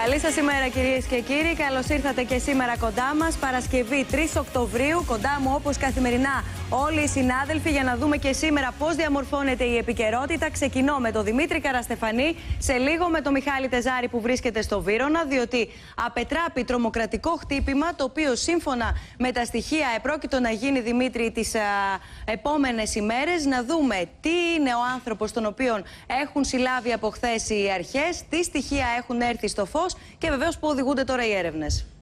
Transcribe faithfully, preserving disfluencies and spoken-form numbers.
Καλή σας ημέρα, κυρίες και κύριοι. Καλώς ήρθατε και σήμερα κοντά μας. Παρασκευή τρεις Οκτωβρίου. Κοντά μου, όπως καθημερινά, όλοι οι συνάδελφοι για να δούμε και σήμερα πώς διαμορφώνεται η επικαιρότητα. Ξεκινώ με τον Δημήτρη Καραστεφανή. Σε λίγο με τον Μιχάλη Τεζάρη που βρίσκεται στο Βύρωνα, διότι απετράπει τρομοκρατικό χτύπημα, το οποίο σύμφωνα με τα στοιχεία επρόκειτο να γίνει, Δημήτρη, τις α, επόμενες ημέρες. Να δούμε τι είναι ο άνθρωπος τον οποίο έχουν συλλάβει από χθες οι αρχές, τι στοιχεία έχουν έρθει στο φως και βεβαίως που οδηγούνται τώρα οι έρευνες.